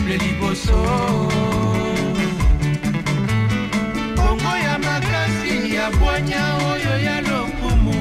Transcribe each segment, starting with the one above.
peuple liboso Kongo ya makasi ya bwanya oyo ya lokumu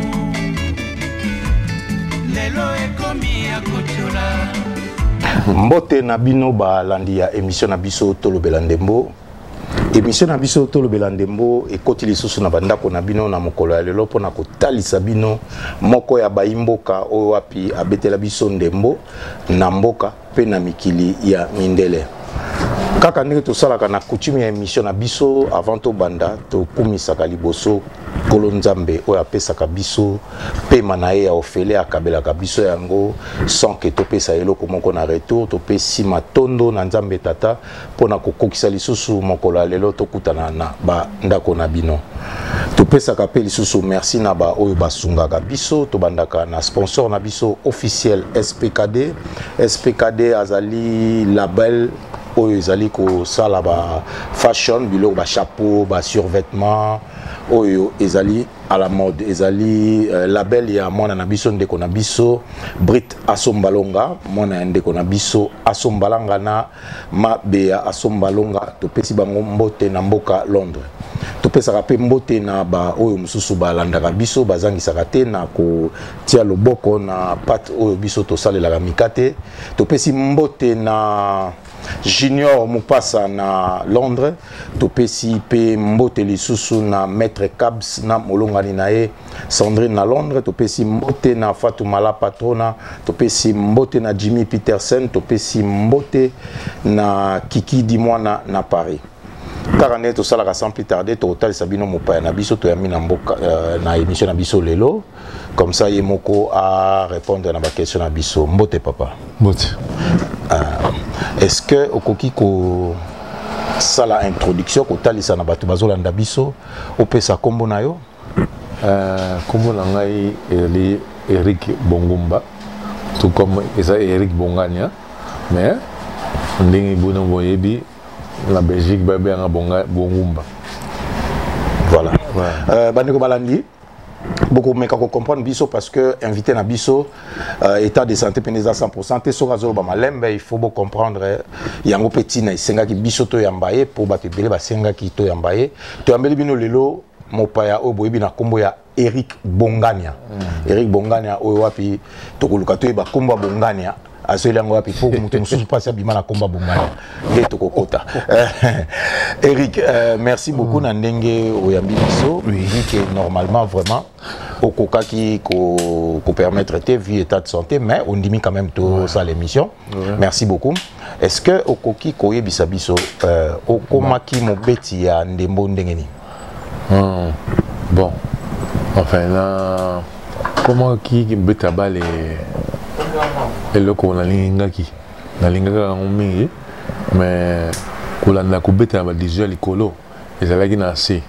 Lelo ekomi ya kochola Mbote na bino balandi ya émission na biso Tolobela Ndembo. Émission na biso Tolobela Ndembo ekoti lisusu na bandako na bino na mokolo ya lelo pona kotalisa bino moko ya baimboka oyo wapi abetela biso ndembo na mboka pe na mikili ya mindele. Kaka ndenge tosalaka na coutume ya émission na biso avant to banda to kumisaka liboso Kolo Nzambe oyo apesaka biso pema na ye ya ofele akabelaka biso yango sans que topesa eloko moko na retour topesi matondo na Nzambe tata pona kokokisa lisusu mokolo lelo tokutana na bandako na bino topesaka pe lisusu merci na ba oyo basungaka biso tobandaka na sponsor na biso officiel SPKD azali label oyo ezali ko sala ba fashion biloko ba chapeau ba survêtement oyo ezali à la mode ezali label ya mwana na biso ndeko na biso Brit Asombalonga mwana ndeko na biso Asombalanga na Mabea Asombalonga topesi bango mbote na mboka Londres topesaka pe mbote na ba oyo mususu balandaka biso bazangisaka te na ko tia loboko na pat oyo biso tosalelaka mikate topesi mbote na Junior Mupasa na Londres topesi pe mbote lisusu na Maître Cabs na molongani na ye Sandrine na Londres topesi mbote na Fatoumala Patrona topesi mbote na Jimmy Peterson topesi mbote na Kiki Dimwana na Paris Karane to salaka sans plus tarder to totalisa bino mopaya na biso to yami na mboka na émission na biso lelo comme ça yemoko à répondre na ba question na biso mbote papa mbote est-ce que okoki ko sala introduction ko talisa na bato bazolanda biso opesa kombo na yo kombo na ngai eli Eric Bongumba tout comme Eric Bongania mais ndingi bona boyebi la Belgique bébé en Bongumba voilà bandeko balandi beaucoup mais quand comprendre biso parce que invité na biso état de santé peneza 100% te soka zo ba malembe il faut beaucoup comprendre yango petit na isenga ki biso to yambaye pour batebele basenga ki to yambaye to yambeli bino lelo mopaya o boyebi na kombo ya Eric Bongania Eric Bongania o wapi to koluka to ba kombo Bongania asolango wapi pour mutu mususu pasi abima na komba Bongania nde to kokota Eric merci beaucoup na ndenge oyambi biso dit que normalement vraiment au coca qui ko permettre tes vie état de santé mais on dit quand même tout ça l'émission merci beaucoup est-ce que au koki ko yebisa biso au komaki mobeti ya ndembo ndengeni bon enfin là comment qui beta balé eloko na lingaki mingi mais kolanda kubeta ba déjà likolo ezalaki na C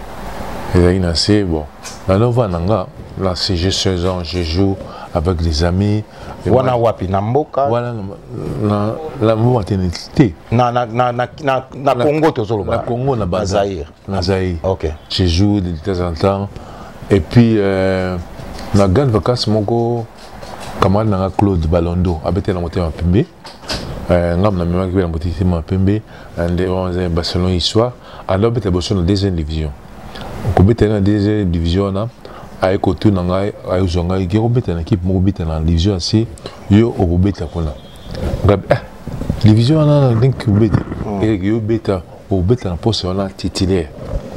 bon la nova nanga là c'est j'ai 16 ans je joue avec des amis wana wapi na mboka voilà la maternité na Congo tozolo na Congo na Zaïre OK je joue de temps en temps et puis na grande vacances moko camarade na Claude Balondo abete na motema pembe ngam na mema na motema pembe ande on Barcelone histoire alors bete boso na deuxième division ko bete na deuxième division na ay ko tu na ngai ay zonga ki ko bete na équipe mo bete na division C yo o beta kona ngab division na donc bete et yo beta o beta na poste na titulaire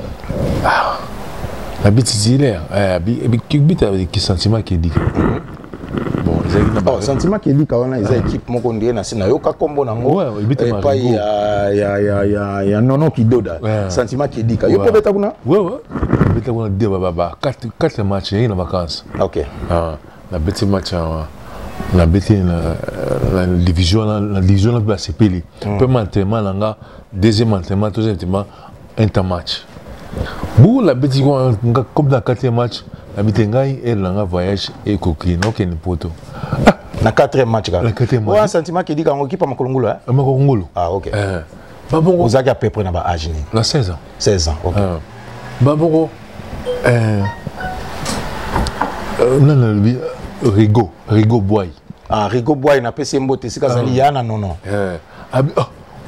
la titulaire bi ki beta ki sentiment qui dit sentiment qui dit qu'on a des équipes mon condé na sina yo ka kombo nango et pas ya nono qui doda sentiment qui dit ka yo peut kuna beta kuna de baba 4 matchs na vacances OK la beti match la beti la division la CPL peu entraînement langa deuxième entraînement troisième entraînement intermatch bu la beti comme dans 4e match la bitengai et langa voyage et coquille no ken poto na 4e match ka ouais sentiment qui dit quand équipe makolongolo OK babongo ozaki à peu près na ba âge ni na 16 ans OK babongo Rigo Boy Rigo Boy na pesi mbote sika zali yana non abi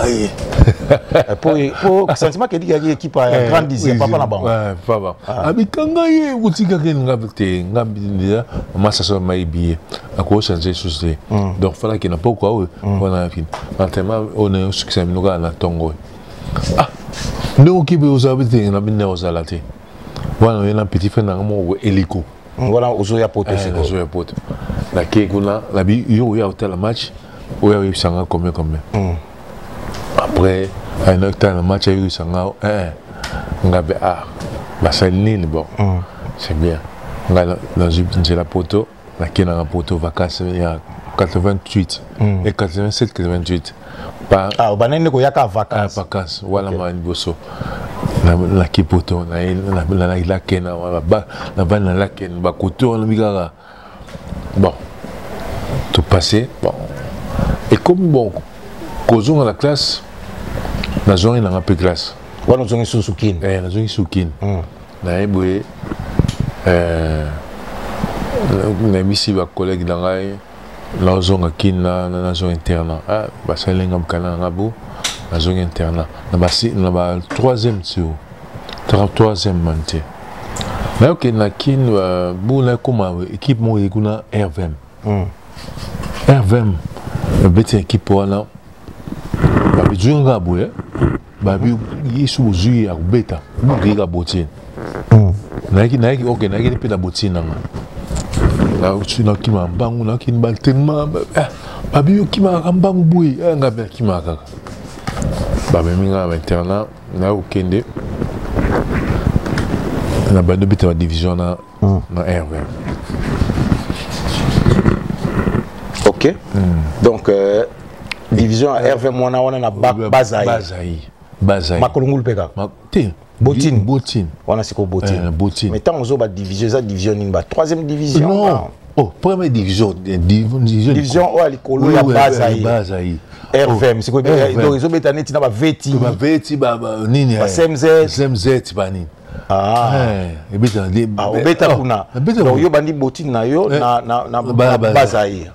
Kangaye. Pour sentiment qu'il y a une équipe à grande dizaine, papa na bango. Ouais, papa. Abi Kangaye, utika ke ngabte, ngabindia, massa so maibi. Ako changer chose. Donc fallait qu'il n'a pas quoi, on a fini. Maintenant, on est au succès, nous gars na tongo. Ah, nous qui vous avez été na binne aux alate. Voilà, il y a un petit frère na mo hélico. Voilà, ozoya poto c'est ozoya poto. La ke kuna, la bi yo ya hotel match, o ya sanga combien. Après, un autre temps, le match a eu sanga ngabe basalini bon. C'est bien. Dans une la poto, la ke na poto vacances il y a 88 et 87 88. Ah, banane ko yaka vacances. Vacances, voilà ma bosso. La kipoto la kena la kena ba koto na bigara. Bon. Tout passé, bon. Et comme bon, causons à la classe, la zone est dans la classe. Ouais, nous sommes sous Soukine. La zone est Soukine. Na eboué, na misi ba collègue dans la zone Soukine, la zone interne. Ah, bah ça l'engam kana ngabo, la zone interne. Na ba troisième troisième manté. Na ok na kin bu na comme équipe mo ekuna RVM. RVM, bête équipe wana. Babi junga boye. Babi yisu zuyi ya beta. Bu ga botin. Naiki ok naiki pe da botin nanga. Na utsina kima mbangu na kin baltenma. Babi yo kima mbangu boye. Nga be kima kaka. Babi minga maintenant na okende. Na bande beta la division na RVM. Ok. Donc, division RVM, on a Bazaï. Makolongul Pega. Botin. On a Botin. Mais tant qu'on a division, troisième division. Non. Oh, première division. Division, oh, il y a Bazaï. RVM, c'est quoi? Donc, ils ont mis un Veti. Veti, Nini. SMZ, Bani. Et beta kuna. Donc yo bandi botin na yo na Bazaï.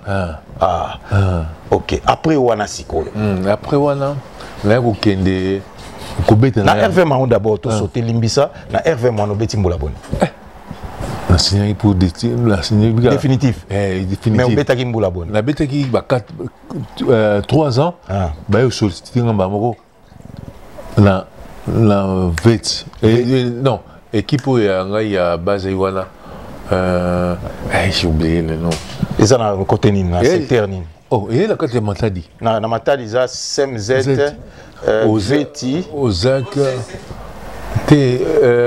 OK. Après wana sikoyo. Après wana là ko kende ko beta na RVM on d'abord to sauter limbisa na RVM on beti mbola boni. La signé pour définitif. Définitif. Mais on beta ki mbola boni. La beta ki ba 3 ans. Ba yo solliciter ngamba moko. La vête non équipe où il y a Bazaï wana j'ai oublié le nom et ça na côté ni na secteur ni oh et la côté Matadi na Matadi ça SMZ Veti Ozak t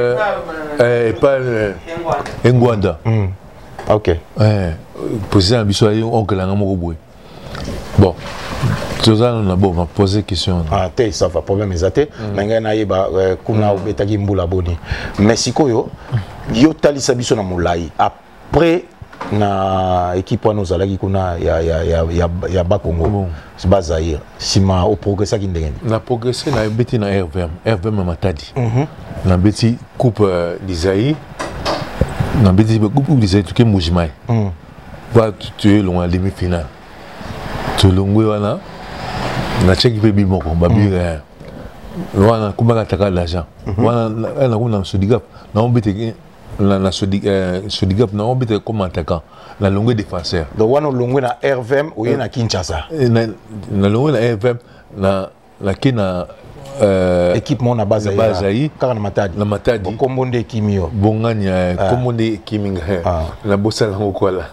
pas Ngwanda. OK président bisoyo oncle nga moko boy bon. On a beau poser question. Ah, ça va problème exact. Mais na yeba kuna obetaki mbula boni. Mais sikoyo yo talisa biso na molai. Après na équipe wana ozalaki kuna ya Bakongo. C'est Bazaïr. Sima au progresser ki ndenge. Na progresser na beti na RVM Matadi. Na beti coupe d'Isaïe. Na beti coupe d'Isaïe tuke Mujimai. Va tu es loin demi-finale. Tu longwe wana na cheki pe bimoko babire wana kumaka taka l'argent wana na kuna sodigap na ombete na sodigap na ombete comme attaquant na longwe défenseur donc wana longwe na RVM ou na Kinshasa na longwe na RVM na kina équipe mon na Bazaï car na Matadi kombonde kimio bonganya kombonde kiminga na bosala ngokola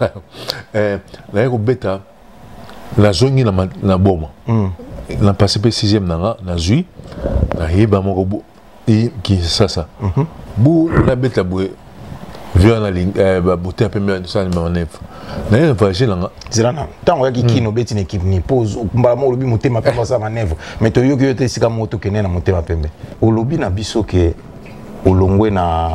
na yeko beta la zone na boma na passé pe 6e na zui na yeba moko et qui ça bu na beta bu vient na ba boté un peu mieux ça na manœuvre na voyager là zirana tant ya kino beti na équipe ni pose mbala mo lobi motema pe ça manœuvre mais to yoki yote sika moto kene na motema pembe olobi na biso ke olongwe na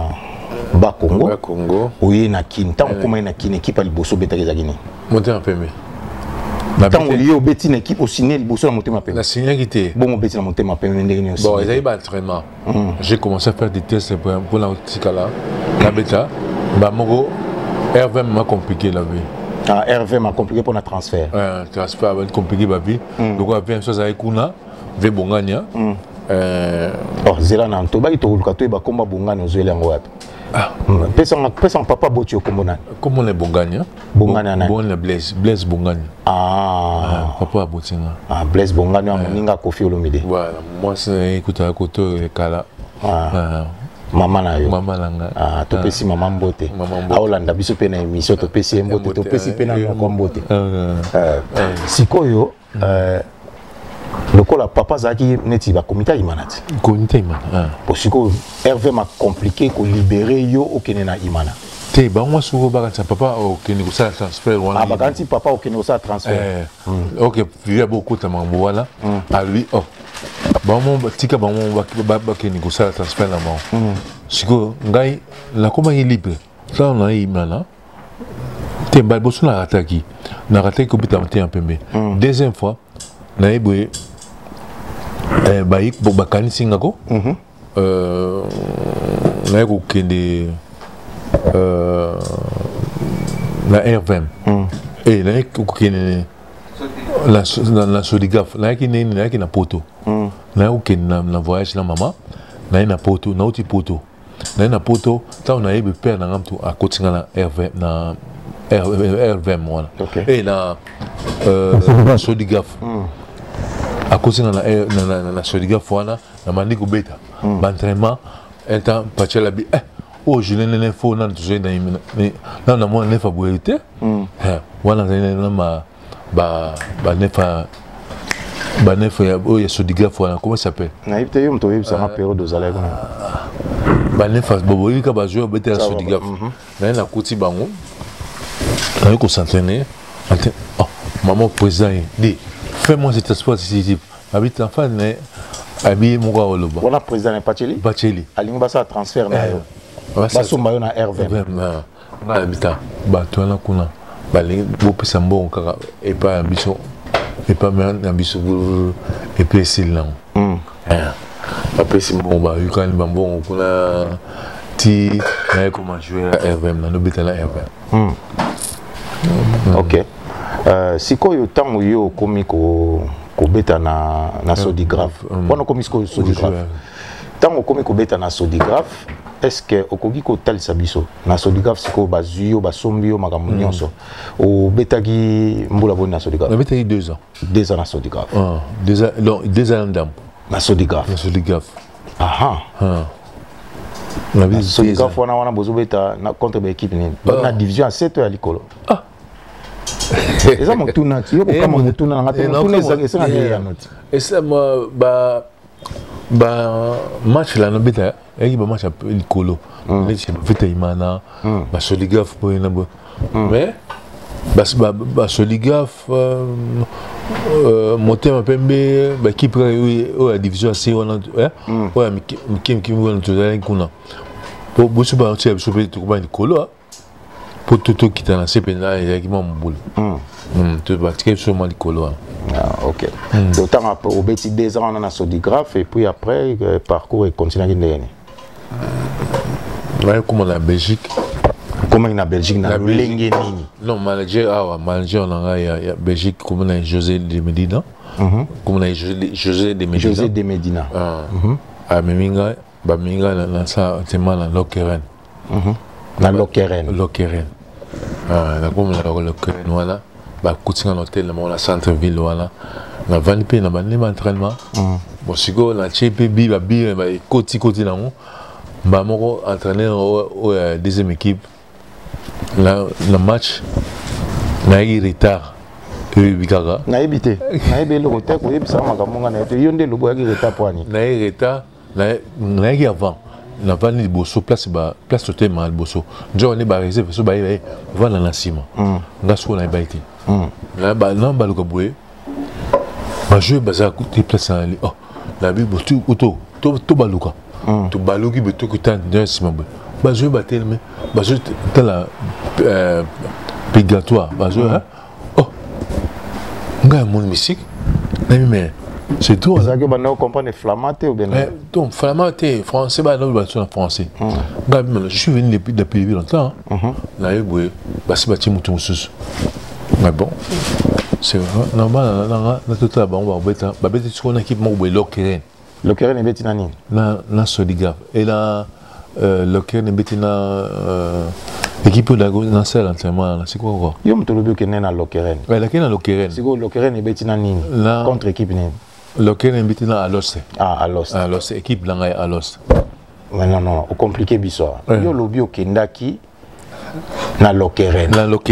Bakongo oye na kin tant comment na kin équipe ali boso beta kezakini motema pembe. Tant que au bêtine équipe au ciné, le bosso la montée ma peine. La signalité. Bon, mon bêtine la montée ma peine. Bon, ils avaient pas d'entraînement. J'ai commencé à faire des tests pour la là. La bêta, bah mon RVM m'a compliqué la vie. Ah, RVM m'a compliqué pour le transfert. Transfert va être compliqué ma vie. Donc on a fait une chose avec Kuna. ve bongania oh zela na to ba ito luka to ba komba bongani ozwele yango wapi pesa papa boti okomona comment les bongania bongani bon le Blaise bongani papa botinga Blaise bongani amoninga Kofi Olomide voilà moi c'est écoute à côté kala mama na yo mama langa to pesi mama mbote aolanda biso pe na émission to pesi mbote to pesi pe na ko mbote sikoyo lokola papa zaki neti ba komita imanati komita imana posiko Hervé m'a compliqué ko libérer yo okene na imana te ba moi souvent ba kanti papa okene ko ça transfert wana ba kanti papa okene ko ça transfert OK il y a beaucoup de mambo voilà à lui ba mo tika ba mo ba kene ko ça transfert na mo siko ngai la koma est libre ça on a imana te ba boso na ataki na ataki ko bita mte en pembe deuxième fois na eboye baik bobakani singako na eko kende na R20 et na eko kende la Sodigaf na eki neni na eki na poto na eko kende na voyage na mama na na poto na uti poto na poto ta na ebe père na ngamtu akotinga na R20 na R20 mwana et na Sodigaf à cause de la Sodigaf fwana na mandi ko beta l'entraînement un temps patcha la bi oh je n'ai fo na toujours na na mo ne fa boité wana na ma ba nefa ya oh ya Sodigaf fwana comment ça s'appelle na ibte yum to yibsa ma période aux allègres ba nefa bobo ka ba jouer beta Sodigaf na kuti bango na ko s'entraîner oh maman président dit fais-moi cet espoir décisif. Habite en fan, habille mon gars au loba. Voilà, président Pacheli. Pacheli. Alingo basa transfert na yo. Baso mayo na R20. Na habita. Ba toi na kuna. Ba lingi bo pesa mbongo kaka et pas ambition. Et pas même ambition et puis c'est là. Après c'est bon ba yukani mbongo kuna ti na comment jouer à R20 na no beta la R20. OK. Sikoyo tango yo komi ko beta na Sodigaf wana komi ko Sodigaf tango komi ko beta na Sodigaf est-ce que okoki ko talisa biso na Sodigaf siko bazuyo basombi yo makambo nyonso o betaki mbula boni na Sodigaf na betaki 2 ans na Sodigaf 2 ans ndam na Sodigaf na Sodigaf wana bozo beta na contre ba équipe ni na division 7 ya likolo eza motuna ti yo kokama motuna nga te motuna ezanga ya noti esa ba match la no beta eki ba match likolo neti ba vita imana ba Sodigaf po ina bo mais ba Sodigaf motema pembe ba équipe o ya division C wana o ya mikim wana tozali kuna po bosu ba tia biso pe to ba likolo pour tout qui est dans ces pays là il y a qui m'a boule tu vas tirer sur moi likolo OK d'autant au petit 2 ans on a Sodigaf et puis après parcours et continue ndeni ouais comme en Belgique comment en Belgique na lenge nini non manager on a Belgique comme on a José de Medina comme on a José de Medina à Meminga ba minga na ça tellement na Lokeren na Lokeren na comme la Lokeren voilà ba kutinga l'hôtel na la centre ville voilà na vanipe na bani entraînement bon sigo na CPB ba koti na mo ba moko entraîneur au deuxième équipe na match na y retard bikaga na ebité na ebelo ko te ko yebisa makamonga na te yonde lobo ya retard poani na y retard na y avant na vani liboso place hôtel ma liboso njo on est ba réserve so ba vana na sima ngaso na baiti na ba luka boye ba jouer baza côté place na li la bibo to baluka to baluki beto ko tan de sima ba jouer ba tellement ba jouer la pégatoire ba jouer nga mon musique mais c'est tout ça que on comprend flamand ou bien donc flamand français ba non ba en français je suis venu depuis longtemps là et boy ba si ba ti mutu mususu mais bon c'est normal na tout là bon ba beta sur une équipe mo Lokeren. Lokeren est nani Na Soliga et là Lokeren est na équipe na seul entraînement c'est quoi yo mtolobi ke na Lokeren ouais la Lokeren c'est quoi Lokeren est nani contre équipe nani Lokeren est na Alost Alost équipe là Alost non au compliqué biso yo lobi okendaki na Lokeren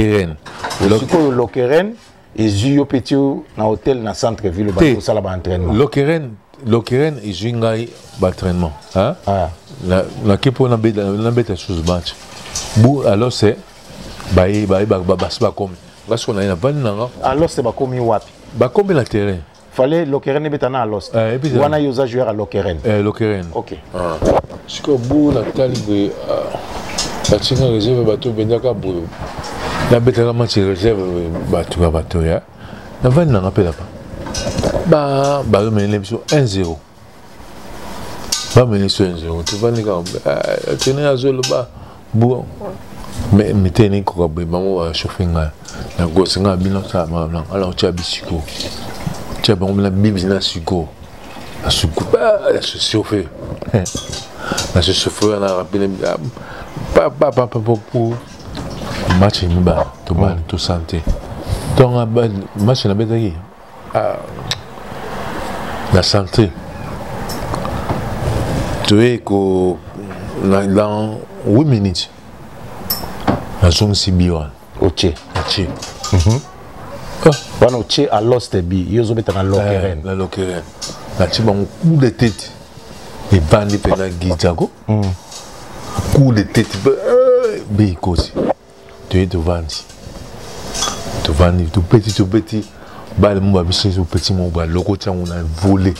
Lokeren et yo petit na hôtel na centre ville ba ko sala ba entraînement Lokeren et Jingai entraînement hein la kepo na beta chose match bu alors c'est ba comme parce qu'on a une bonne nanga alors c'est ba komi wapi ba comme la terrain fallait Lokeren beta na alors wana yoza joueur à Lokeren OK ce que bu la tali la tinga réserve bateau bendaka bu la beta la match réserve bateau ya na van na rappela pas ba mener sur 1-0 ba mener sur 1-0 tu vas les gars tenir à zolo ba bu mais tenir ko ba maman chauffer na gosse nga bino ça maman alors tu as bisiko tu as bon la bibi na suko la suko ba se chauffer la se chauffer na rappeler pas pour match ni ba to santé donc match na betaki la santé tu es dans 8 minutes la zone Sibiwa Oche wana Oche à Lost bi yozo beta na Lokeren la Lokeren la tiba un coup de tête et bandi pena Gijago coup de tête be kosi tu es devant tout petit bah le mot c'est au petit mot bah logo tiens on a volé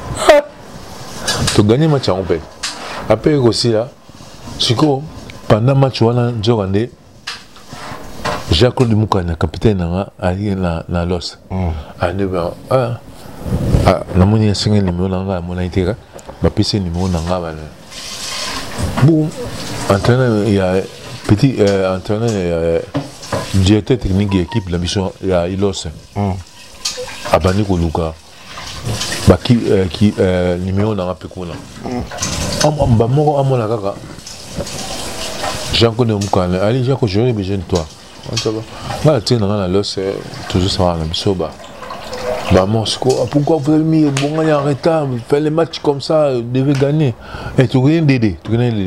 tu gagnes match en fait après aussi là siko pendant match on a jogandé Jacques de Moukana capitaine na Los à 9h na moni singa numéro nanga mon intérêt ba pc numéro nanga ba bon entraîneur il y a petit entraîneur directeur technique de l'équipe la mission ya Ilos abani ko luka ba ki numéro na pekuna ba moko amona kaka Jean-Claude Mukane allez Jean-Claude j'aurais besoin de toi voilà tu dans la Los toujours ça va la mission ba pourquoi vous avez mis bon en retard faire les matchs comme ça devez gagner et tu gagnes d'aider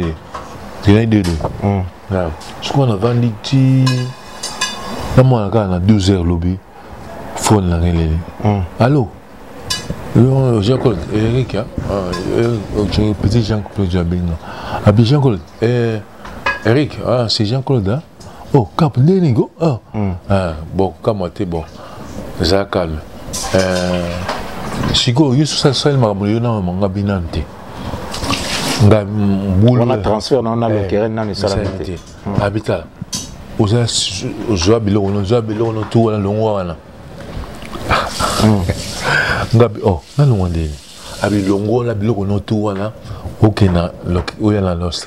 ce qu'on a vendu na moi na 2 heures lobby phone la relé allô Jean-Claude Eric petit Jean-Claude Jabinga abi Jean-Claude Eric c'est Jean-Claude hein? Oh cap Denigo bon comme tu bon ça calme siko yusu sa sel marabuyo na manga binante nga boule on a transfert na Lokeren na misalamité habitat oza joa biloko no tu wala longo wana ngabi na longo ndeni abi longo la biloko no tu wana okena oya na Los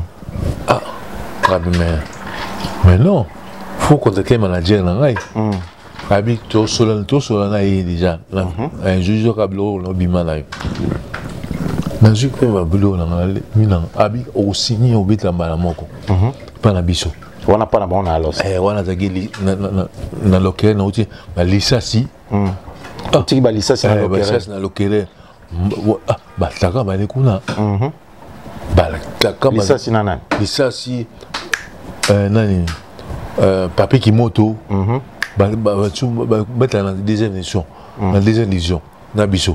ngabi mais non faut contacter manager na ngai abi to sola na yi déjà un juge ka biloko no bima na na juge ba biloko na mina abi o signer o beta mbala moko pa na biso wana pa na bon na Los wana zageli na Lokeren na uti ba lisasi tiki ba lisasi na Lokeren ba taka ba lekuna ba taka lisasi na nani lisasi nani papi kimoto beta na deuxième édition na biso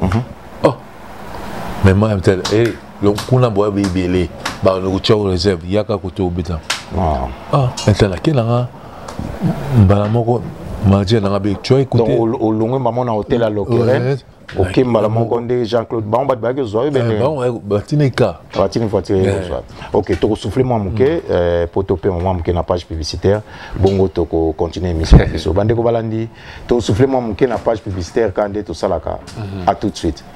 mais moi tel le kuna boya bibele ba no kuchao réserve yaka koto beta ntala kena mbala moko maje na be tu écouter donc au longue maman na hôtel à Lokeren OK mbala moko nde Jean-Claude Bamba ba ke zo ben batineka batini voiture OK to souffler moi muke pour toper moi muke na page publicitaire bongo to ko continuer émission biso bande ko balandi to souffler moi muke na page publicitaire quand to salaka à tout de suite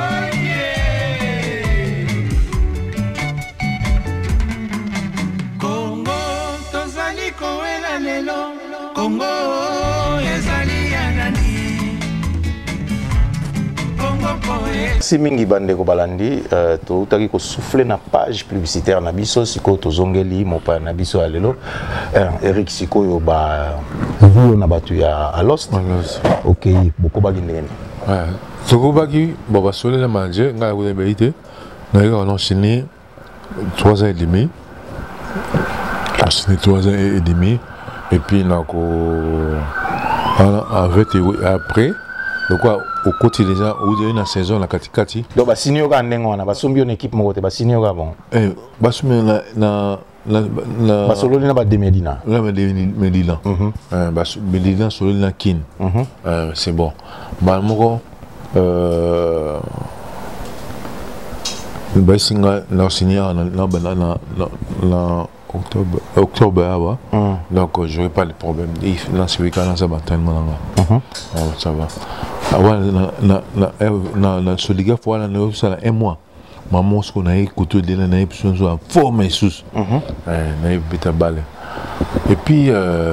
Congo Si mingi bande ko balandi to utaki ko souffler na page publicitaire na biso siko to zongeli mopa na biso alelo Eric sikoyo ba vous na batu ya Alost. OK, beaucoup ba gindene. Ouais. Soko baki bon ba sole na manger nga ko vérité. Na yo on enchaîné 3 ans et demi. Enchaîné 3 ans et demi et puis na ko en fait après donc au quotidien ou de une saison la katikati donc ba sinyo ka ndengo na ba sombi une équipe moko te ba sinyo ka bon ba sombi na ba solo na ba de Medina là Medina ba Medina solo na kin c'est bon ba moko ba singa na signer na octobre donc je n'aurai pas de problème dans ce week-end ça va tellement ça va na soliga fois na ça un mois maman ce qu'on a écouté de la émission sur forme et sous na beta balle et puis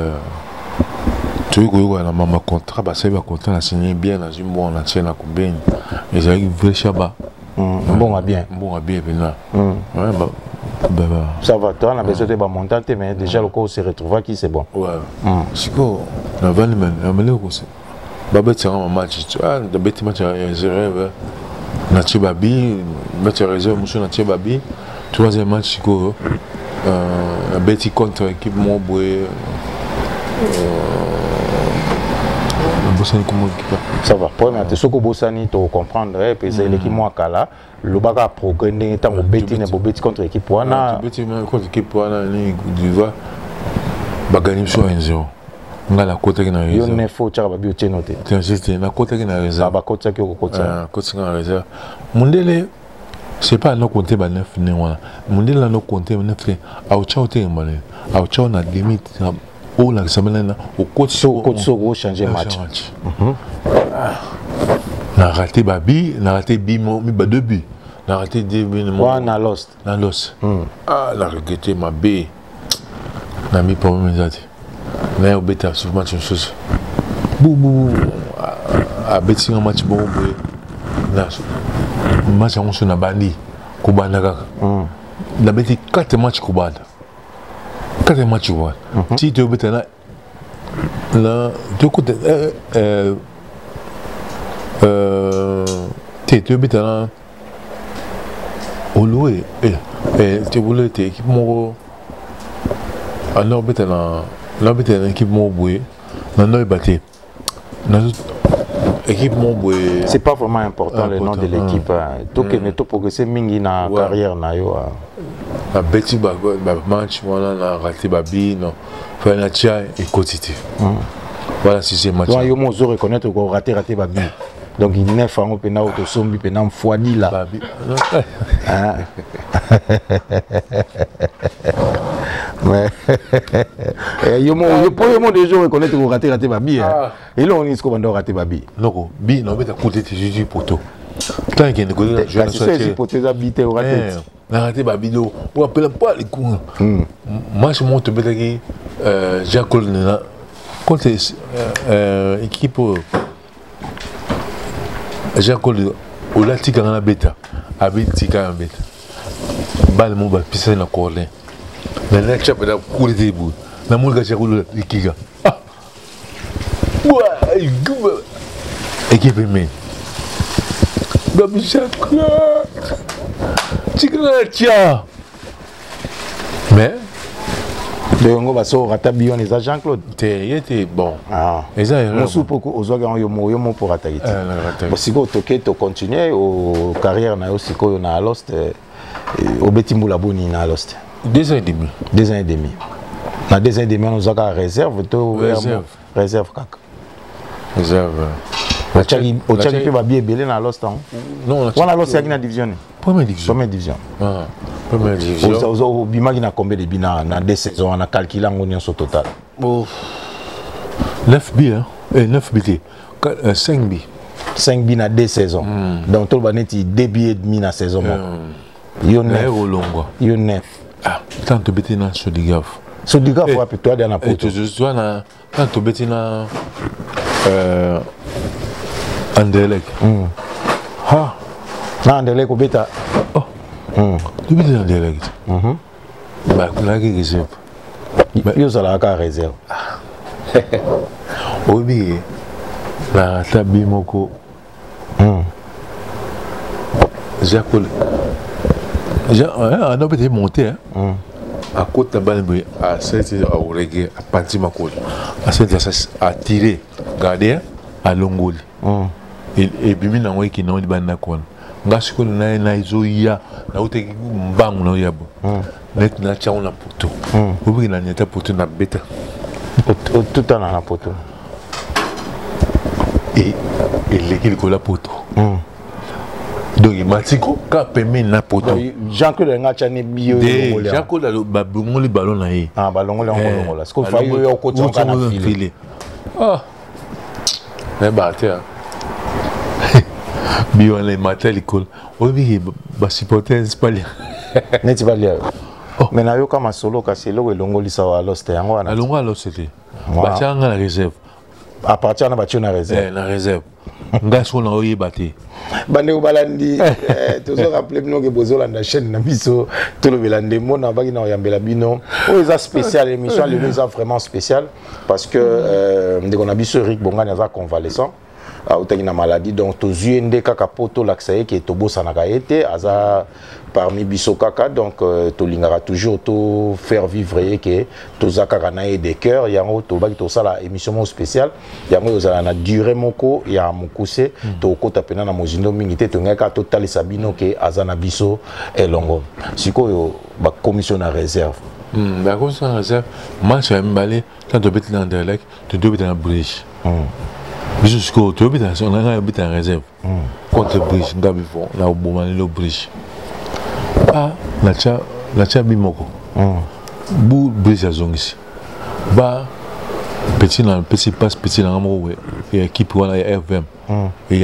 tu vois la maman contrat bah c'est un contrat a signé bien dans une bonne ancienne à combien ils ont vrai chaba bon à bien ouais ça va toi on a besoin de ba montant mais déjà le corps se retrouve qui c'est bon ouais siko na valmen amele ko c'est baba tiens match tu vois de bête match réserve na Chibabi match réserve monsieur na Chibabi troisième match siko bête contre équipe Mobwe ça va premier te soko bosani to comprendre et puis c'est l'équipe moi kala le baga progrès tant beti ne beti contre équipe wana beti contre équipe wana ni du va ba gagner sur 1-0 ngala côté qui na réserve yo ne faut tchaka ba biotien noté c'était na côté qui na réserve ba côté qui côté na réserve mundele c'est pas no compter ba 9 ne wana mundele no compter 9 au chao te mbale au chao na limite ou la semaine au coach so changer match na raté babi na raté bimo mi ba deux buts na raté deux buts na lost ah la regretté ma b na mi problème zati na au beta sur match une chose bou a beti un match bon na match on sur na bandi ko banda kaka na beti 4 matchs ko banda 4 matchs quoi si tu veux là tu écoutes tu veux là au loué tu voulais tes équipe mon alors là équipe mon boué non non batté équipe mon boué c'est pas vraiment important le nom de l'équipe tout que ne tout progresser mingi na carrière na yo la bêtise match voilà la raté babi non faire la tia et quotidien voilà si c'est match yo mo zo reconnaître ko raté babi donc il n'est pas on peut na auto sombi peut na foini là babi mais yo mo déjà reconnaître ko raté babi et là on est ce qu'on doit raté babi non bi non mais t'as côté tu poto tant qu'il y a une je suis hypothèse habité au raté na raté babido ou appelle pas les coups moi je monte peut-être Jacques Colonna contre équipe Jacques Colonna au latika na beta abitika na beta bal mo ba pisa na corner na na chapa da couler bout na mulga Jacques Colonna likiga ouais équipe mais babi Jacques Tia. Mais de ngo baso ratabion les agents Claude était bon mon soupoko ozoga yo mo pour attaquer bon si go toquer to continuer au carrière na yo siko na Alost au Betimbula Boni na Alost 2 ans et demi na 2 ans et demi on a réserve to réserve kaka réserve au Tchad peut bien belé na Alost non on a Alost y a une division première division première division au bimagi na combien de bina na 2 saisons on a calculé en union sur total 9 bi hein 9 bi 5 bi 5 bi na 2 saisons donc tout le baneti 2 billets et demi na saison yo 9 yo 9 ah tant de bêtises na Sodigaf faut appeler toi dans la poto tu vois na tant de bêtises na Anderlecht Na Anderlecht ko beta. Oh. Tu beta na Anderlecht. Ba la ki réserve. Yo ça la ka réserve. Obi la tabi moko. Jacques. On a peut-être monté hein. À côté de Balbé, à cette au reggae, à Pantimakol, à cette à tirer, garder à Longoli. Et puis maintenant, on qui n'ont pas de quoi. Gasco na izoya, na uté mbang no yabo. Net na cha on a poto. Obi na nyata poto na beta. Tout en a poto. Et l'équipe ko la poto. Donc il m'a dit que permet na poto. Jean-Claude Ngacha ne bio ngolé. Jean-Claude ba ngolé ballon na yi. Ah ballon ngolé ngolé. Est-ce que fa yo ko tonga na file. Ah. Mais bah tiens. Bio les matin l'école. Obi ba supporter espagnol. Neti balia. Mais na yo kama solo ka selo elongoli sawa loste yango wana. Alongo loste. Ba changa na réserve. À partir na batio na réserve. Na réserve. Ngaso na oyi baté. Bande obalandi toujours rappeler bino que bozolanda chaîne na biso to le belande mona baki na yambela bino. O eza spécial émission le eza vraiment spécial parce que ndeko na biso Eric Bongani aza convalescent. Autant une maladie donc tous yende kaka poto laksaye qui est tobo sanaka été aza parmi biso kaka donc to lingara toujours to faire vivre et que to zakaka na des cœurs yango to baki to sala émission spéciale yango ozala na durée moko ya mukuse to kota pena na mozindo mingité to ngaka to tali sabino ke azana biso elongo sikoyo ba commission na réserve la commission na réserve match ya mbale quand to beti na Anderlecht to do beti na Bruges. Jusqu'au tu habites on a habité en réserve contre Bruges ngabi fo na obomani lo Bruges ah la cha bimoko bu Bruges azongisi ba petit passe petit na ngamo et équipe wana ya FM et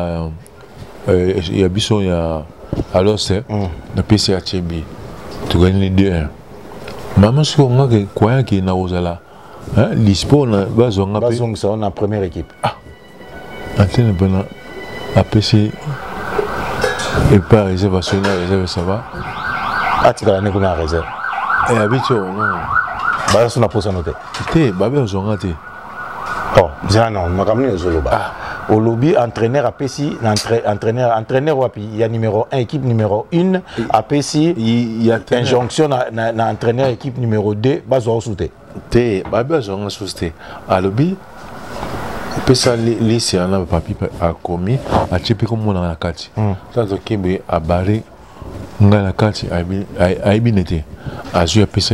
il y a biso ya alors c'est na PCA Chembi tu gagnes les 2-1 maman so ngake kwa ki na ozala hein l'ISPO na bazonga ça on a première équipe. Antenne pendant APC et pas réservation réserve ça va. Ah tu vas na réserve. Et habitué non. Bah ça na posa noter. Té babé ozonga té. Oh, ça non, makamni ozoloba. Au lobby entraîneur APC entraîneur wapi il y a numéro 1 équipe numéro 1 APC il y a injonction na entraîneur équipe numéro 2 bazo souté. Té babé ozonga souté. À lobby pesa lisi ana papi a commis a chipi comme on na kati tazo kimbe a baré ngala kati a binete a joué pesa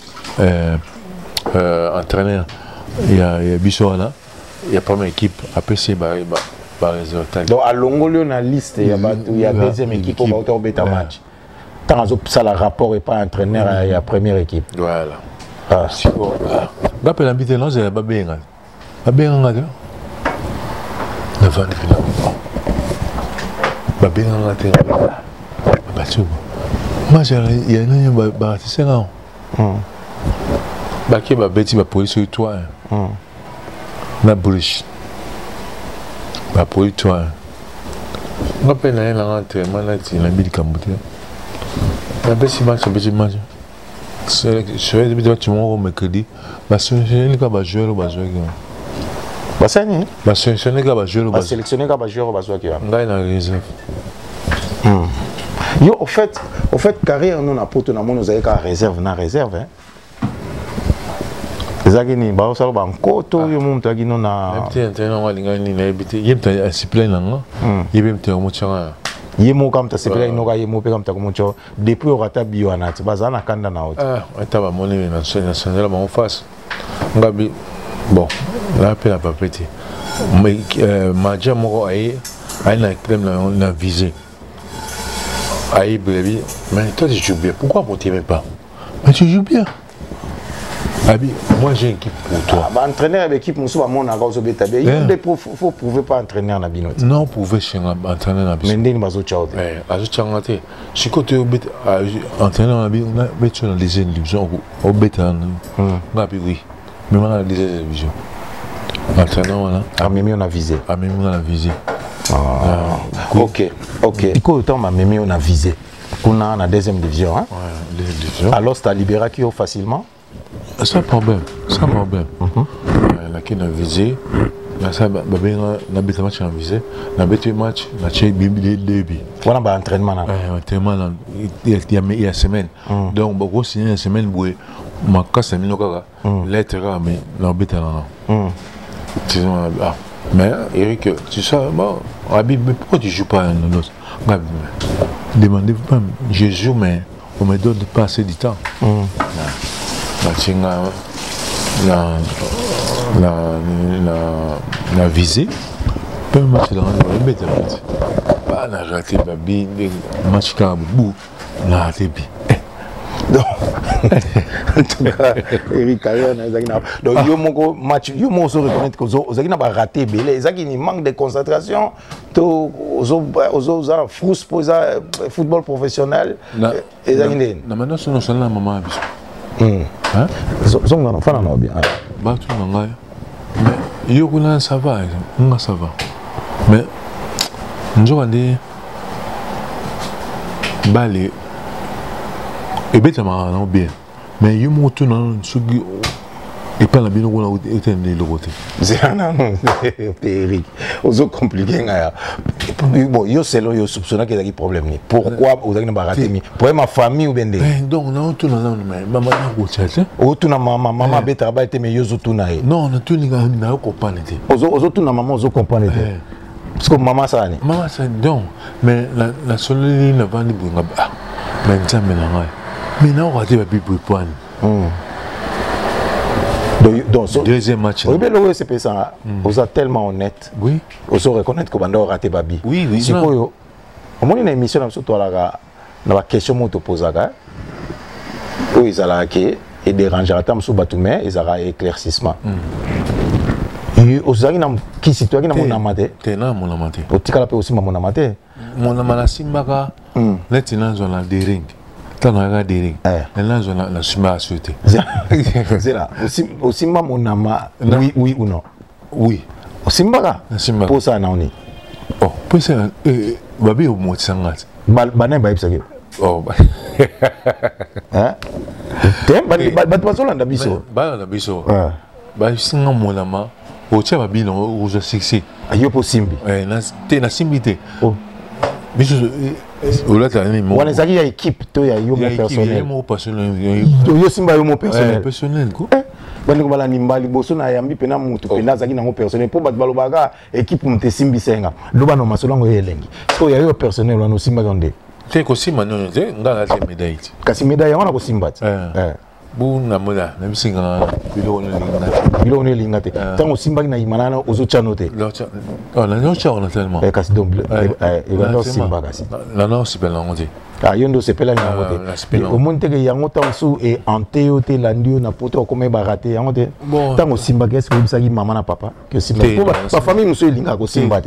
entraîneur il y a bisona il y a première équipe a pesa ba résultat donc à longolio na liste il y a deuxième équipe au auto beta match tazo ça la rapport et pas entraîneur il y a première équipe voilà ah si bon d'après l'habitude non c'est ba benga na vandi pina ba benga ngate ba chuba maja ya nani ba tisenga ba ke ba beti ba police toi na Bruges ba police toi ngape na ina ngate manati na bidi kambuti na besi match c'est je vais dire tu m'en mercredi ba sélectionner ka ba joueur Basani ba sélectionner ka ba joueur ba sélectionner ka ba joueur ba joueur qui va ngai na réserve yo au fait carrière non na poto na mono za ka réserve hein ezakini ba osalo ba nkoto yo muntu akino na tena walinga ni na ebite yemta discipline nanga yebemte mo changa yemo kam ta sepela inoka yemo pe kam ta komocho depuis o rata bio anati bazana kanda na oti etaba moni na senela ba en face ngabi bon là pe la papeti mais maja moko ai na crème na visé ai baby mais toi tu joues bien pourquoi pour t'aimer pas mais tu joues bien Abi, moi j'ai une équipe pour toi. Bah, entraîneur avec l'équipe, Moussou va mon agao beta bé. Il faut prouver pas entraîneur na binot. Non, prouver chez entraîneur na binot. Mais ndeni bazo chao. Azo changate. Si côté entraîneur na binot, na beto na deuxième division au beta. Ngapi oui. Mais on a deuxième division. Entraîneur là. A mimi on a visé. A mimi on a visé. Ok. Iko autant ma mémé on a visé. On a la deuxième division. Hein? Ouais, deuxième division. Alors, tu as libéré qui facilement? Sans problème. Là, qui a visé. Là, ça, on a fait match en visé. On a fait match, on a fait début. On a un entraînement. Entraînement, il y a une semaine. Donc, on a signé une semaine où ma casse est minée. L'être, mais on a fait mais Eric, tu sais, bon, mais pourquoi tu ne joues pas un autre? Demandez pas, je joue, mais on me donne pas assez de temps. La visée, peu de match dans le bête. On a raté le match quand on a raté. En tout cas, Eric Carrion, donc il y a un match, il y a un reconnaître que vous avez raté, il manque de concentration, vous avez frous pour le football professionnel. Maintenant, c'est notre maman. Mais ça va, ça va. Mais nous avons dit, et bien, ça m'a bien. Mais il y a un peu de et pas la bien où on était de l'autre côté. C'est Eric. Vous avez compliqué. Bon, il y a soupçonné qu'il y a des problèmes. Pourquoi vous avez raté? Pour ma famille ou bien des. Donc, on a tout dans la maman. Maman a travaillé, mais il y a tout dans la. Non, on a tout dans la compagnie. Vous avez tout dans la maman, vous comprenez. Parce que maman, ça n'est. Maman, ça donc. Mais la seule ligne, la vente, mais ça me l'a. Mais non, on va dire que c'est point. Donc, deuxième match. Oui, mais le c'est ça. Vous êtes tellement honnête. Oui. Vous reconnaître que vous avez raté Babi. Oui, oui. Si vous avez une émission, vous avez une question que vous posez. Oui, ils ont et déranger à temps sous Batoumé, ils ont éclaircissement. Vous avez une qui situe qui mon amate. T'es là mon amate. Au tika aussi mon amate. Mon amate Simbaga. Maintenant on a des rings. T'as un des rings. Maintenant on a la Simba souhaité. C'est là. Aussi mon ama. Oui ou non. Oui. Simbaga. Simbaga. Pour ça non ni. Oh, pour ça babi au mot sangat. Banen baib ça. Oh. Hein? Bat paso landa biso. Ba landa biso. Ba singa mon ama. O tia babi non o sexy. Ayo po simbi. Na simbi. Oh. Biso o la tani mo. Wana zaki ya équipe to ya yo mon personnel. Yo mon personnel. Yo simba yo mon personnel. Personnel ko. Bandi ko bala nimbali boso na yambi pena mutu pena zaki na ngo personnel po bat balobaka équipe mte simbi senga. Loba no masolongo yelengi. So ya yo personnel wana simba gonde. Te ko simba no te ngala te médaille. Kasi médaille wana ko simba. Bu na mola na bisinga bilo ne lingate tango simba na imanana ozo chanote la no chano tellement kasi donc no simba kasi la no sipela ngote yondo sepela ngote au monde que yango tansu et anteo te landio na poto comme barate yango te tango simba qu'est-ce que bisaki maman na papa que simba ba famille muso linga ko simba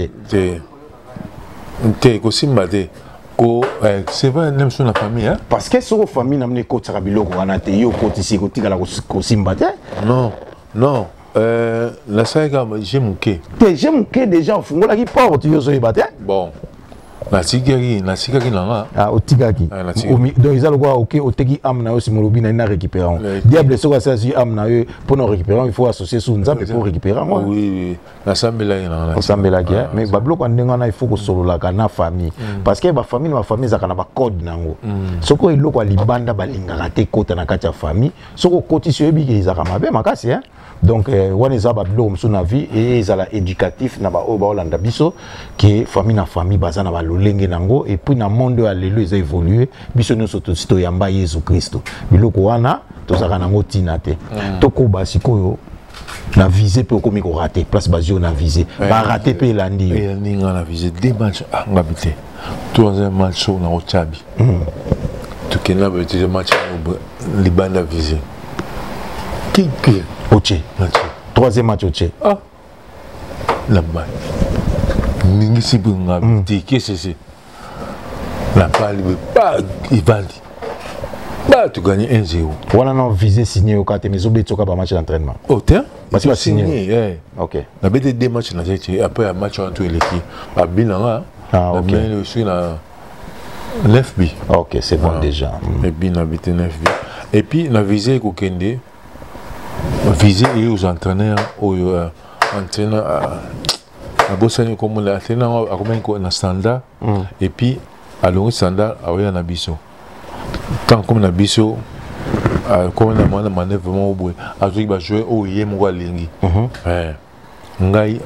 te ko simba te. C'est vrai, même sur la famille. Hein? Parce que sur la famille, on a côté Rabiloko, on a été côté ici, côté la Simbaté. Non, non. La saga, j'ai manqué. J'ai manqué déjà, on a qui porte, tu es battu. Bon. La cigari là. Ah, au tigaki. Donc ils ont ok, au tegi amna aussi molobina na récupérant. Diable sur ça si amna pour nous récupérer, il faut associer sous nzambe pour récupérer. Oui, la sambela là. La sambela qui mais bablo quand ndengana il faut que solo la kana famille parce que ma famille za kana ba code nango. Soko iloko libanda balinga raté kota na kati ya famille, soko koti sebi ke za kama be makasi hein. Donc on est à bablo sur na vie et ils ala éducatif na ba o ba olanda biso que famille na famille bazana ba lolenge nango et puis na monde alléluia ils a évolué biso no soto sito yamba Yesu Kristo biloko wana tozaka nango tina te toko basikoyo na visée peut comme ko rater place basio na visée ba rater pe landi et ninga na visée deux matchs ngabité troisième match na ochabi tout kena ba deuxième match libanda visée qui Oche. Troisième match Oche. Ah. Là-bas. Ningi sibunga ti qu'est-ce la balle pas Ivaldi. Bah tu gagnes 1-0. On a visé signé au 4 mais oublie toka ba match d'entraînement. Au terrain Parce que signé. OK. Na bête des matchs na été après un match en tout l'équipe. Ba binanga. Ah OK. Mais je suis na 9 bi. OK, c'est bon déjà. Et puis na bête 9 bi. Et puis na visé ko kende. Visé aux entraîneurs aux entraîneurs à bosser comme les entraîneurs à combien na standard et puis à l'eau standard à oya na biso. Tant comme na biso comme na mana manœuvre vraiment au bout à jouer ba jouer au yé mo lingi ngai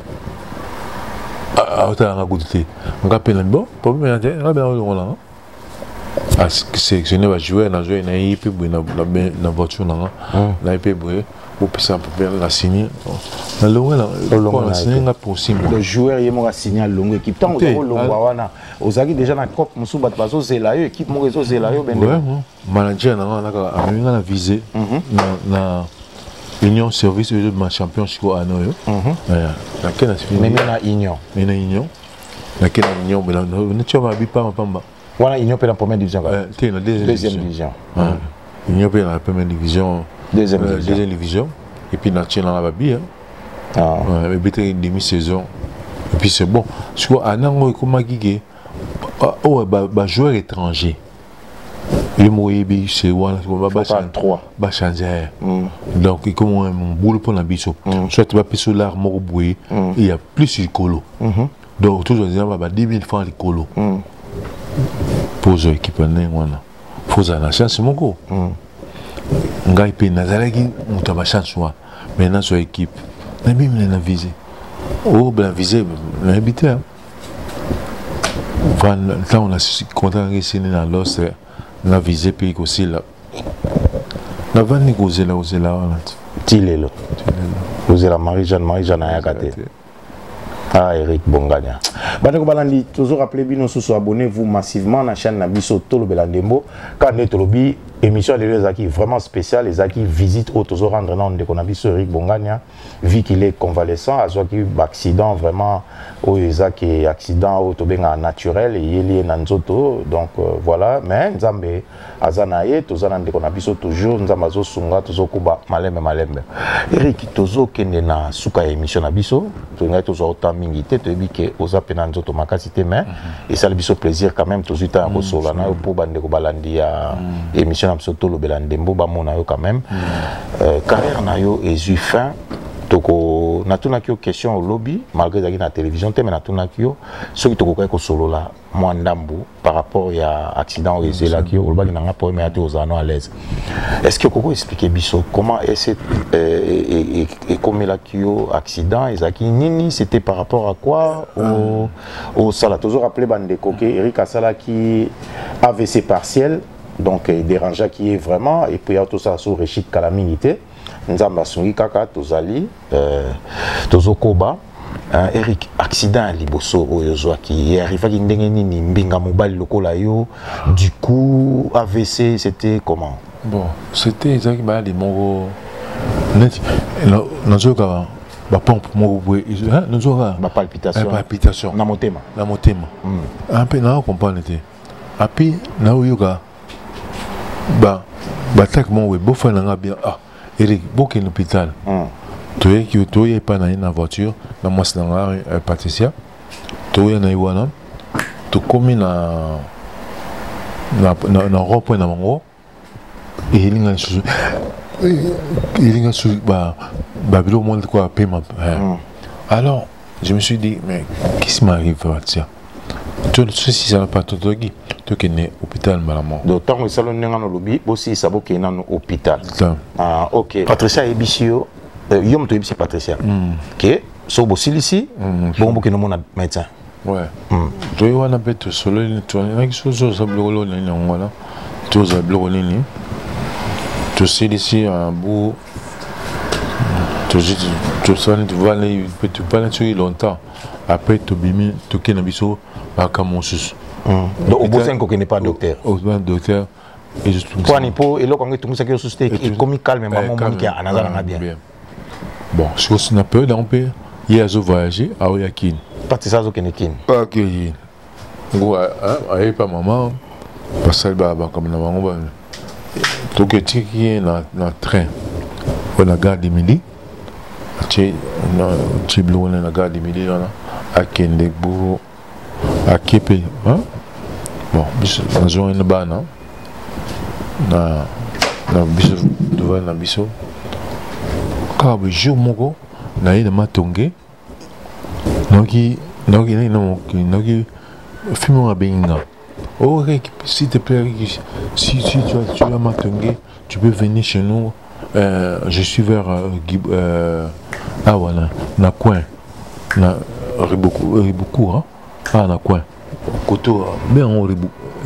a ota nga goûter nga pena bon problème nga ben on là à sélectionner ba jouer na jouer na yé puis na voiture na na yé puis pour ça pour la signer na longue la signer nga pour 6 mois le joueur yemo a signé à longue équipe tant au longue wana ozaki déjà na cop musu bat bazo zela yo équipe mo rezo zela yo ben manager na amenga na visé na union service de ma champion chico ano yo na kena mais na union na kena union mais na choma bi pa pamba wana union pe la première division na deuxième division union pe la première division deuxième division et puis na tient la babi mais bête demi-saison et puis c'est bon soit anango comme gigé ba joueur étranger le moyebi c'est wana ba 3 ba changer donc il comme un boulot pour la biso soit tu vas payer l'art moko boye il y a plus de colo donc toujours disant ba 10 000 francs de colo pour jouer équipe wana faut ça la chance moko ngai pe nazalaki muta ba chance wa maintenant sur équipe na bim na visé oh ben visé na habité voilà quand on a content ici dans l'os na visé puis aussi là na vani kozela wana tilelo kozela Marie-Jeanne ayakate ah Eric Bongania bandeko balandi toujours rappelez bino sous abonnez-vous massivement na chaîne na biso Tolo Belandembo quand ne tolobi émission de les acquis vraiment spécial les acquis visite au toujours rendre non de biso Eric Bongania vu qu'il est convalescent a eu accident vraiment au ezaki accident au tobenga naturel et yeli na nzoto donc voilà mais nzambe azanaye tozana ndeko na biso toujours nzambe azo sunga tozokuba malembe Eric tozo kende na suka émission na biso to ngai tozo autant mingi te toyebi ke oza pena nzoto makasi te mais et ça le biso plaisir quand même tozuta ko sola na pour bandeko balandi ya émission na biso Tolo Belandembo ba mona yo quand même carrière na yo ezu fin toko natuna kyo question au lobby malgré zaki na télévision te mais natuna kyo soki toko ko solo la moi ndambu par rapport ya accident au ezela kyo olba ki nanga problème ya te ozano à l'aise est-ce que koko expliquer biso comment est et comme la kyo accident ezaki nini c'était par rapport à quoi au sala toujours rappeler bandeko ke Eric Asala qui AVC partiel donc dérangeant qui est vraiment et puis tout ça sur Rechid Kalamingité nzamba sungi kaka tozali tozokoba Eric accident liboso oyo qui arriva ki ndenge nini mbinga mobali lokola yo du coup AVC c'était comment bon c'était exactement ba les mongo net nazoka ba pompe moko boye nazoka ba palpitation na motema un peu na comprendre te api na oyoka ba tak mon we bo fa nga bien Eric beaucoup en hôpital tu es pas dans voiture na moi c'est dans Patricia tu es na iwana tu comme na rond-point na mango et il a su ba bilo monde quoi paiement alors je me suis dit mais qu'est-ce qui m'arrive Patricia tu sais si ça n'a pas tout qui tu es hôpital malamment d'autant que ça l'on est dans le lobby aussi ça beaucoup dans hôpital ah ok Patricia Ebisio yom to Ebisio Patricia ok so bo ici bon beaucoup no médecin ouais tu es on appelle tout solo tu as quelque chose ça blog là voilà tu as blog là tu sais ici un bout tu vas aller tu pas là longtemps après tu bimi tu ken biso ba kamonsus donc au bout de 5 ans n'est pas docteur au bout docteur et je pour nipo et là quand tu ça que société est comme calme mais maman qui a anazana bien bon si on a peur d'un peu il y a voyager à Oyakin parti ça zo kenekin OK ouais avec pas maman parce que baba comme na bango tout que tu qui est dans train on a gare de midi tu bloqué na garde milieu là à Kendegbo à Kepe hein bon biso na zone na bana na biso devant na biso ka be jour moko na ina matonge noki film à Benga. Oh Rick, s'il te plaît Rick, si tu as matonge tu peux venir chez nous. Je suis vers ah voilà, na coin, na Riboku, hein? Ah na coin, Koto, bien on Riboku,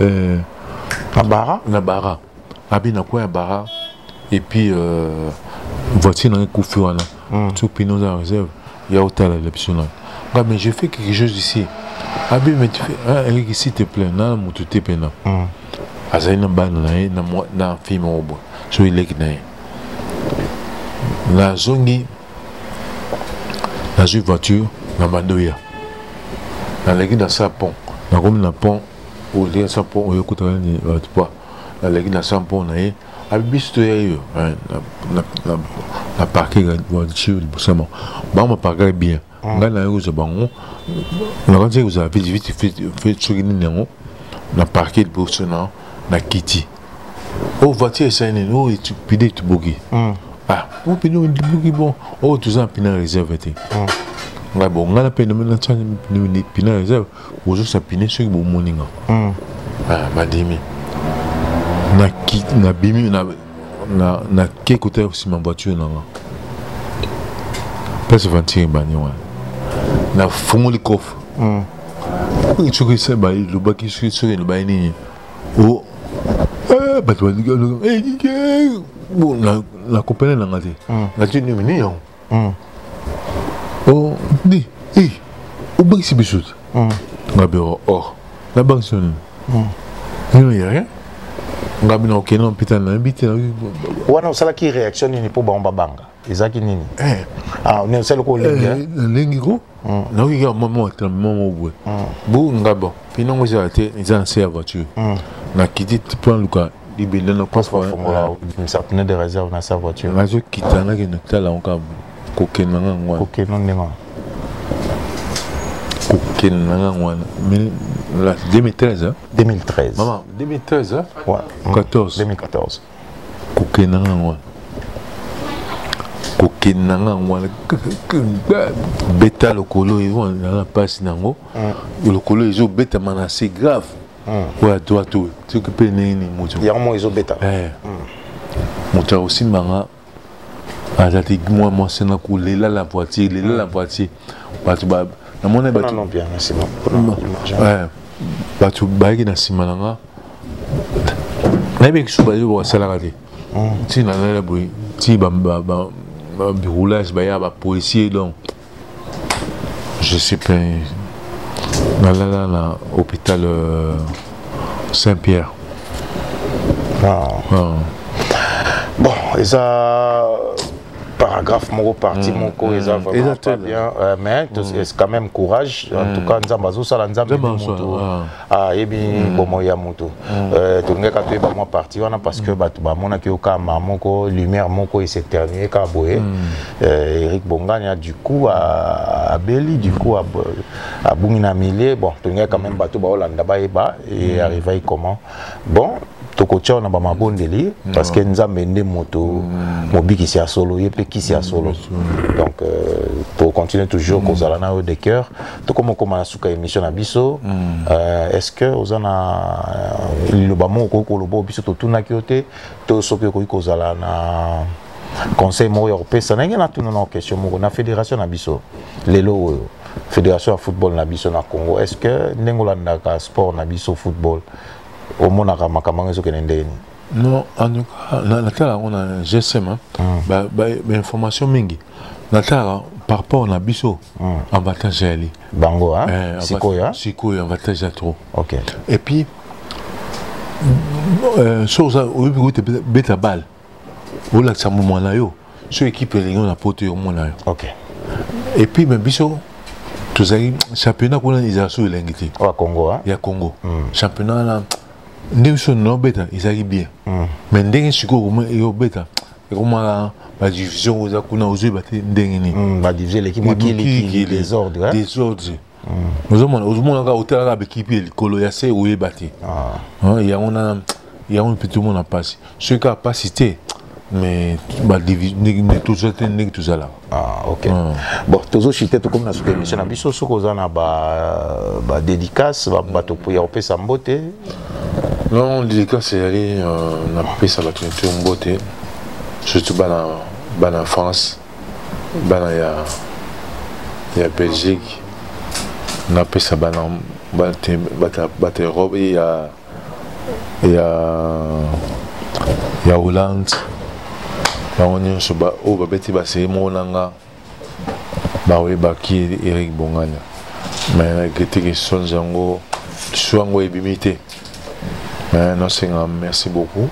na Bara, abi na coin Bara, et puis voiture dans le coup là, tout pinot en réserve, il y a autant l'élection là. Mais j'ai fait quelque chose ici. Abi mais tu fais, Eric s'il te plaît, na mon tout est pena. Azaina ban na film au bois, so il est gagné. La zongi la voiture na bandoya na legi na sa pont na comme na pont ou les sa pont au écoute ni pas la legi na sa pont na abisto yo na parquer voiture bosama ba ma parquer bien ngana yo zo bango na quand vous avez vite fait tsugini nango na parquer le bosona na kiti o voiture ça ne no tu pide tu bogi ah, vous prenez un petit bon, oh, tout ça, un pinard réserve. Ouais, bon, on a la peine de mettre un pinard réserve, vous avez un pinard sur le morning. Ah, madame, na bimi, na quel côté aussi ma voiture là. Pas se vantir, bagnon. Na fond le coffre. Oui, tu sais, bah, le bac qui est sur le bain. Oh, bah, tu vas dire, bon, la compagnie n'a pas dit. La tête n'est pas oh, dis, au banque c'est bien. La bureau, la banque c'est il n'y a rien. On a bien ok, non, putain, on a invité. Ouais, non, c'est là qui réaction n'est pas bon, banga. Ezaki nini? Ah, on est seul ko lengi. Lengi go? Non, il y a un moment, tellement bon. Bon, ngabo. Puis non, j'ai arrêté, ils ont lancé la voiture. Na quitté point Lucas. Il y a une certaine de réserve dans sa voiture. Je quitte là qui ne là encore coquin non coquin non coquin non mais la 2013 hein 2013 maman 2013 hein ouais 2014 coquin non coquin non bêta le colo ils vont dans la passe nango le colo ils ont bêta menacé grave. Ouais, toi, tout. Tu peux payer ni moto. Il y a un mot, ils ont bêta. Moto aussi, manga. Ah, j'ai dit, moi, c'est un coup, la voiture. Bah, tu vas. Non, bien, merci. Ouais. Bah, tu vas y aller, Simananga. Mais avec ce bail, on va s'arrêter. Si, on a la bruit. Si, roulage, il y a un policier, donc. Je sais pas. Là, l'hôpital Saint-Pierre. Bon, ils ont paragraphe, mon parti, mon co, ils ont vraiment pas bien. Mais c'est quand même courage. En tout cas, nous avons ça, nous avons ah, et bien, bon, il y a moto. Tout le monde a fait mon parti, parce que mon a mon lumière, mon co, il s'est terminé, Kaboé. Eric Bongania, du coup, à Beli, du coup, à Boumina Milé, bon, tout le monde a quand même battu Hollande et arrivé comment. Bon. Tokocha na ba mabondeli parce que nous avons des motos mobi qui s'est solo et qui s'est solo donc pour continuer toujours aux alana au de cœur tout comme on suka émission na biso est-ce que aux ana le bamo ko ko lobo biso to tuna kiote to soki ko ko alana conseil mo européen ça n'a pas tout non question mo na fédération na biso lelo fédération de football na biso na Congo est-ce que ndengolanda ka sport na biso football au moins à Makamanga ce que non en tout cas on a GSM information mingi par rapport à biso avantage ali bango hein sikoya avantage à trop ok et puis chose au but beta balle au là ça moment là yo sur équipe les on a porté au moins là ok et puis mais biso tous les championnat qu'on a ils a sur l'ingiti au Congo hein il y a Congo championnat là nous sommes non bêta ils arrivent bien mais dès que je suis au bêta comment la division aux akuna aux batté ndengini la division l'équipe moi qui les ordres nous avons hôtel avec qui puis le ya c'est où est battu il y a un petit monde à passer ce qui a pas cité mais la division tout ça tout ça là ok bon toujours cité tout comme na sur émission na biso soko za na ba dédicace ba to pour ya pesa mbote non dédicace c'est aller na pesa ba to mbote surtout en France, il y a Belgique, il y a Europe, il y a Hollande, Eric Bongania. Mais merci beaucoup.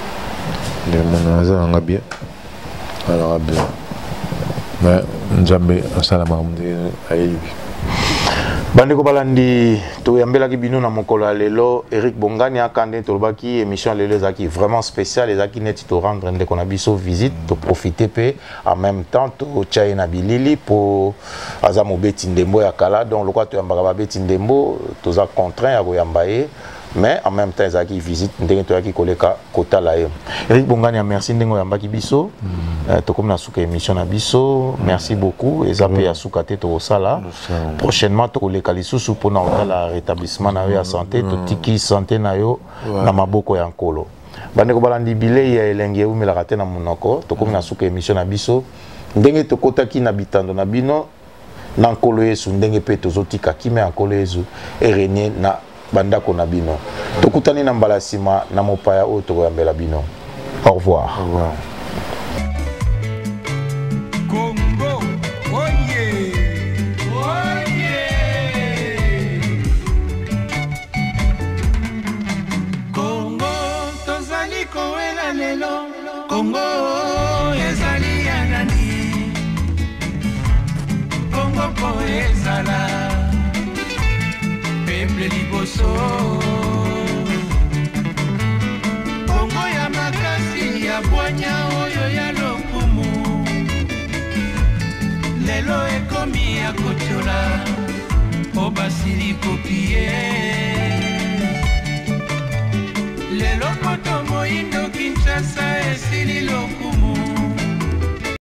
Alors bien mais Nzambe salama ayebi bandeko balandi to yambelaki bino na mokolo lelo Eric Bongani akande tolobaki émission lelo zaki vraiment spécial ezaki neti to rendre ndeko na biso visite to profiter pe en même temps to tchaye na bilili pour azamo beti ndembo ya kala donc lokwa to yambaka ba beti ndembo toza contraint ya koyambaye mais en même temps ezaki visite ndenge to yaki koleka kota la ye Eric Bongani merci ndengo yambaki biso to comme na suka émission na biso merci beaucoup ezape ya suka te to sala prochainement to koleka lisusu pona la rétablissement na yo ya santé to tiki santé na yo na maboko ya nkolo bandeko balandi bile ya elenge umela te na monoko to comme na suka émission na biso ndenge to kotaki na bitando na bino na nkolo yesu ndenge pe tozotika kime ya nkolo yesu erenie na bandako na bino tokutani na mbala sima na mopaya oyo tokoyambela bino au revoir Congo oye Congo tozali kowela lelo Congo ezali ya nani Congo po ezala peuple liboso Congo ya makasi ya bwanya oyo ya lokumu lelo ekomi ya kotiola po basili kopie lelo moto moina